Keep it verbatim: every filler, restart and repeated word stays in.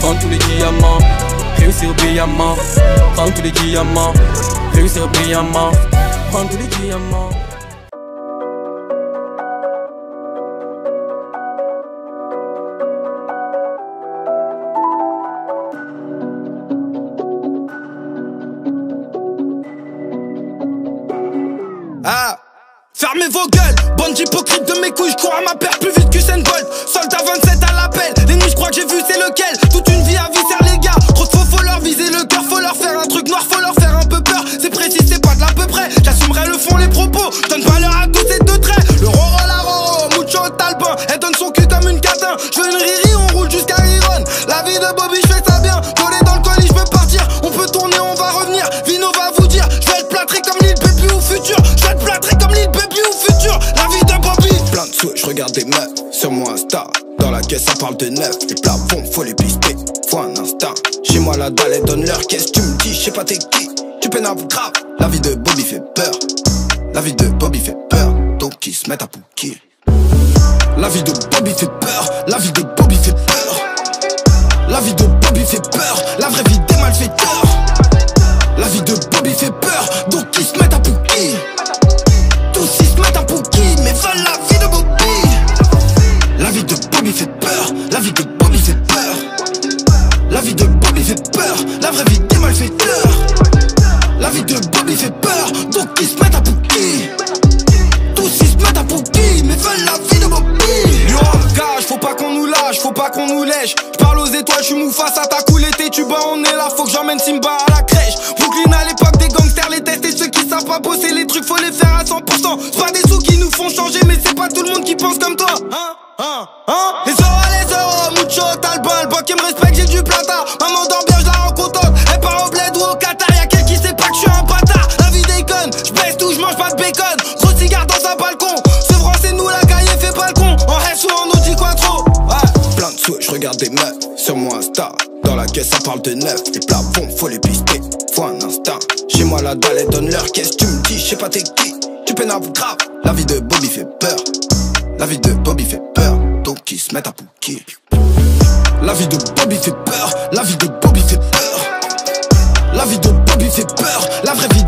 prendre tous les diamants, réussir brillamment, prendre tous les diamants, réussir brillamment, prendre tous les diamants. Ah, fermez vos gueules, bande d'hypocrites de mes couilles, je cours à ma perte plus vite qu'Usain Bolt. Soldat vingt-sept à l'appel, les nuits je crois que j'ai vu c'est lequel. Toute une vie à visser les gars, trop de faux, faut leur viser le cœur, faut leur faire un truc noir, faut leur faire un peu peur. C'est précis, c'est pas de l'à peu près, j'assumerai le fond, les propos, je donne pas l'heure à tous ces deux traits. Le roro la roro, mucho talpin, elle donne son cul comme une catin. Je veux une riri, on roule jusqu'à Riron. La vie de Bobby, je fais ça bien, collé dans le colis, je veux partir. On peut tourner, on va revenir, Vino va vous dire, je vais être plâtré comme l'île Baby au futur. Je vais être plâtré comme l'île Baby au futur. La vie de Bobby. Plein de sous, je regarde des meufs sur mon Insta. Dans la caisse, ça parle de neuf. Les plafonds, faut les pister, faut un instinct. Chez moi, la dalle, elle donne leur caisse. Tu me dis, je sais pas t'es qui. Tu pénaves grave. La vie de Bobby fait peur. La vie de Bobby fait peur. Donc ils se mettent à pouquer. La vie de Bobby fait peur. La vie de Bobby fait peur. La vie de Bobby fait peur. La vraie vie des malfaiteurs. La vie de Bobby fait peur. Donc ils se mettent à pouquer. Tous ils se mettent à pouquer. Mais veulent la vie de Bobby. La vie de Bobby fait peur. La vie de Bobby fait peur. La vie de Bobby fait peur. La vraie vie des malfaiteurs. La vie de Bobby fait peur. Donc ils se mettent à pouquer. Tous ils se mettent à pouquer. Mais veulent la vie de Bobby. Yo gage, faut pas qu'on nous lâche, faut pas qu'on nous lèche. J'parle aux étoiles, j'suis mou face à ta coulée. Tes tubas, on est là, faut que j'emmène Simba à la crèche. Brooklyn à l'époque des gangsters, les tests et ceux qui savent pas bosser les trucs, faut les faire à cent pour cent. C'est pas des sous qui nous font changer, mais c'est pas tout le monde qui pense comme toi. Hein, hein, hein. Les euros, les euros, mucho talbin. Le boc qui me respecte, j'ai du plata. Maman dort bien, je la rends contente. Elle part au bled ou au Qatar. Y'a quelqu'un qui sait pas que je suis un bâtard. La vie déconne, j'baisse tout, j'mange pas de bacon. Gros cigare dans un balcon. Sevran, c'est nous la caille, fait pas le con. En S ou en Audi Quattro. Ouais. Plein de sous, je regarde des meufs sur mon Insta. Dans la caisse, ça parle de neuf. Les plafonds, faut les pister, faut un instinct. Chez moi, la dalle, elle donne leur caisse. Tu me dis, je sais pas t'es qui. Tu pénaves grave. La vie de Bobby fait peur. La vie de Bobby fait peur. Donc ils se mettent à pouquer. La vie de Bobby fait peur. La vie de Bobby fait peur. La vie de Bobby fait peur. La vraie vie